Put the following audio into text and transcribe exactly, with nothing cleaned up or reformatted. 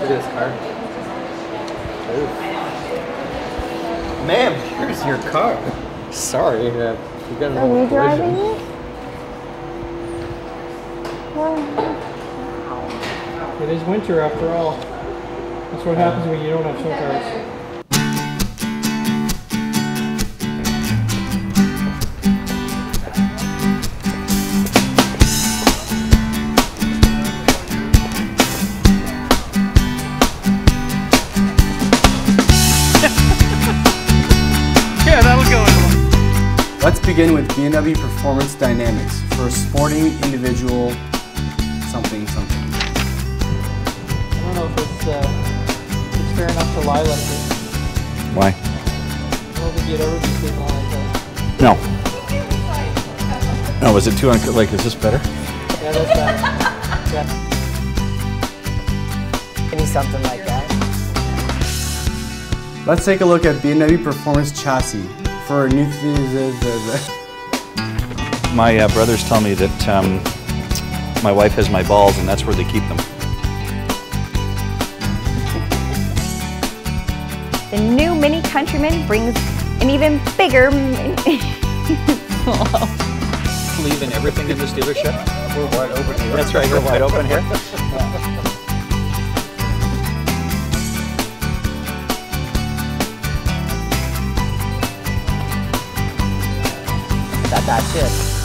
Look at this car. Ooh. Ma'am, here's your car. Sorry, uh, you got a Are you driving collision. it? Wow. It is winter after all. That's what happens when you don't have tow cars. Yeah, that'll go in. Let's begin with B M W Performance Dynamics for a sporting individual something something. I don't know if it's, uh, it's fair enough to lie like this. Why? I don't think you'd ever be sleeping like that. No. No, was it too unco- like, is this better? Yeah, that's bad. Yeah. Give me something like that. Let's take a look at B M W Performance Chassis for a new. My uh, brothers tell me that um, my wife has my balls and that's where they keep them. The new Mini Countryman brings an even bigger Leaving everything in this dealership? We're wide open here. That's right, we're wide open here. That that shit.